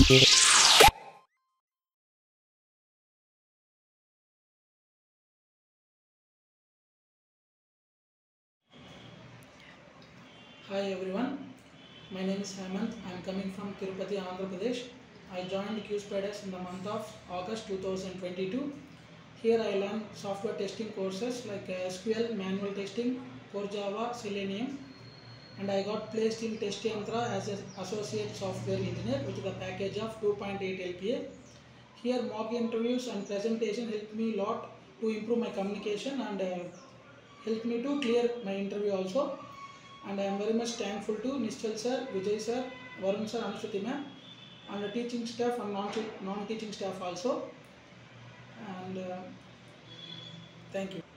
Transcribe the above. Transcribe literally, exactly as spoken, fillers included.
Hi everyone, my name is Hemanth. I am coming from Tirupati, Andhra Pradesh. I joined Qspiders in the month of August two thousand twenty-two. Here I learned software testing courses like S Q L, manual testing, Core Java, Selenium, and I got placed in Test Yantra as an associate software engineer with the package of two point eight L P A. Here mock interviews and presentation helped me a lot to improve my communication and uh, helped me to clear my interview also. And I am very much thankful to Nishchal sir, Vijay sir, Varun sir, Anushruti ma'am, and the teaching staff and non-teaching staff also. And uh, thank you.